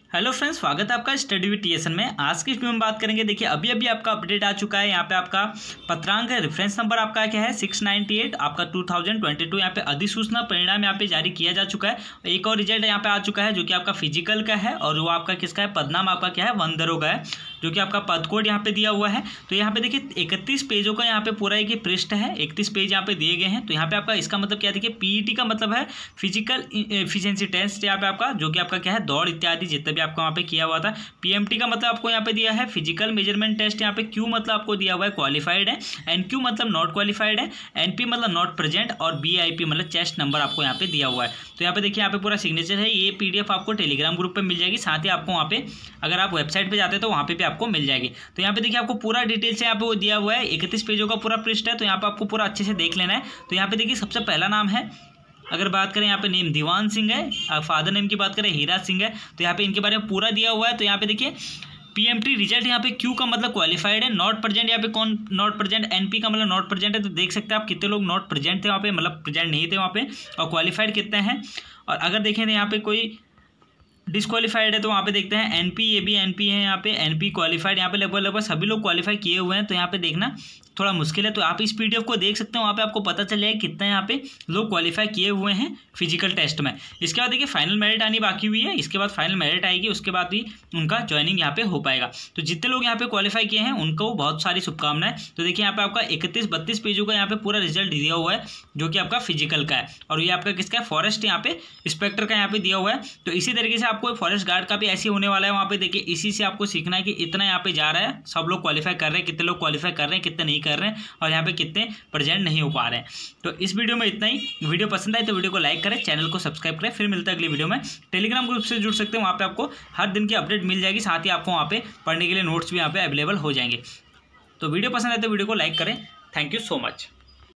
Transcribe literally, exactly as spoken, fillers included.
Hello friends, स्वागत है आपका स्टडी विद टीएसएन में। आज की वीडियो में बात करेंगे। देखिए अभी अभी आपका अपडेट आ चुका है। यहाँ पे आपका पत्रांक है, रेफरेंस नंबर आपका क्या है सिक्स नाइन्टी एट, आपका टू थाउजेंड ट्वेंटी टू। यहाँ पे अधिसूचना परिणाम यहाँ पे जारी किया जा चुका है। एक और रिजल्ट यहाँ पे आ चुका है जो कि आपका फिजिकल का है और वो आपका किसका है, पदनाम आपका क्या है, वन दरोगा है, जो कि आपका पद कोड यहाँ पे दिया हुआ है। तो यहाँ पे देखिए इकतीस पेजों का यहाँ पे पूरा एक पृष्ठ है, इकतीस पेज यहाँ पे दिए गए हैं। तो यहाँ पे आपका इसका मतलब क्या, देखिए पीईटी का मतलब है फिजिकल एफिशिएंसी टेस्ट, यहाँ पे आपका जो कि आपका क्या है, दौड़ इत्यादि जितना भी आपको वहाँ पे किया हुआ था। पीएमटी का मतलब आपको यहाँ पे दिया है फिजिकल मेजरमेंट टेस्ट। यहाँ पे क्यू मतलब आपको दिया हुआ है क्वालिफाइड है, एनक्यू मतलब नॉट क्वालिफाइड है, एनपी मतलब नॉट प्रेजेंट और बीआईपी मतलब चेस्ट नंबर आपको यहाँ पे दिया हुआ है। तो यहाँ पे देखिए यहाँ पे पूरा सिग्नेचर है। ये पीडीएफ आपको टेलीग्राम ग्रुप पे मिल जाएगी, साथ ही आपको वहाँ पे अगर आप वेबसाइट पे जाते हैं तो वहाँ पे भी आपको मिल जाएगी। तो यहाँ पे देखिए आपको पूरा डिटेल से यहाँ पे वो दिया हुआ है, इकतीस पेजों का पूरा पृष्ठ है। तो यहाँ पे आपको पूरा अच्छे से देख लेना है। तो यहाँ पे देखिए सबसे पहला नाम है, अगर बात करें यहाँ पे नेम दीवान सिंह है, फादर नेम की बात करें हीरा सिंह है। तो यहाँ पे इनके बारे में पूरा दिया हुआ है। तो यहाँ पे देखिए पीएमटी रिजल्ट यहाँ पे क्यू का मतलब क्वालिफाइड है, नॉट प्रेजेंट यहाँ पे कौन नॉट प्रेजेंट, एनपी का मतलब नॉट प्रेजेंट है। तो देख सकते हैं आप कितने लोग नॉट प्रेजेंट थे वहाँ पे, मतलब प्रेजेंट नहीं थे वहाँ पे, और क्वालिफाइड कितने हैं। और अगर देखें तो यहाँ पे कोई डिसक्वालीफाइड है तो वहाँ पे देखते हैं एनपी, ये भी एनपी है, यहाँ पे एनपी क्वालिफाइड, यहाँ पे लगभग लगभग सभी लोग क्वालिफाई किए हुए हैं। तो यहाँ पे देखना थोड़ा मुश्किल है। तो आप इस पीडीएफ को देख सकते हैं, वहाँ पे आपको पता चल जाएगा कितने यहाँ पे लोग क्वालिफाई किए हुए हैं फिजिकल टेस्ट में। इसके बाद देखिए फाइनल मेरिट आनी बाकी हुई है, इसके बाद फाइनल मेरिट आएगी, उसके बाद भी उनका ज्वाइनिंग यहाँ पे हो पाएगा। तो जितने लोग यहाँ पे क्वालिफाई किए हैं उनको बहुत सारी शुभकामनाएं। तो देखिए यहाँ पे आपका इकतीस बत्तीस पेजों का यहाँ पे पूरा रिजल्ट दिया हुआ है जो कि आपका फिजिकल का है, और ये आपका किसका है, फॉरेस्ट यहाँ पे इंस्पेक्टर का यहाँ पे दिया हुआ है। तो इसी तरीके से आपको फॉरेस्ट गार्ड का भी ऐसे होने वाला है। वहाँ पे देखिए इसी से आपको सीखना है कि इतना यहाँ पे जा रहा है, सब लोग क्वालिफाई कर रहे हैं, कितने लोग क्वालिफाई कर रहे हैं, कितने नहीं कर रहे हैं, और यहाँ पे कितने प्रेजेंट नहीं हो पा रहे हैं। तो इस वीडियो में इतना ही। वीडियो पसंद आए तो वीडियो को लाइक करें, चैनल को सब्सक्राइब करें। फिर मिलता है अगली वीडियो में। टेलीग्राम ग्रुप से जुड़ सकते हैं, वहाँ पे आपको हर दिन की अपडेट मिल जाएगी, साथ ही आपको वहाँ पे पढ़ने के लिए नोट्स भी यहाँ पे अवेलेबल हो जाएंगे। तो वीडियो पसंद आए तो वीडियो को लाइक करें। Thank you so much.